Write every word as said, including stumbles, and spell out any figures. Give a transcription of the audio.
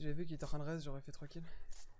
Si j'avais vu qu'il était en train de reste, j'aurais fait trois kills.